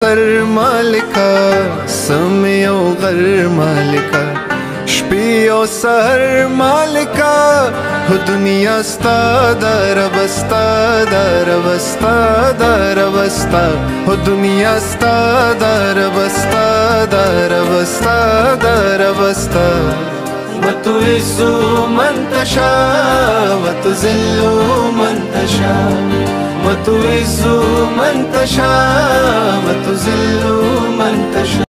غر مالکا سمع او غر مالکا شپی او سحر مالکا دنیا ستا دا رب ستا دا رب ستا دا رب ستا دنیا ستا دا رب ستا دا رب ستا دا رب ستا وتعز من تشاء وتذل من تشاء وتعز من تشاء وتذل من تشاء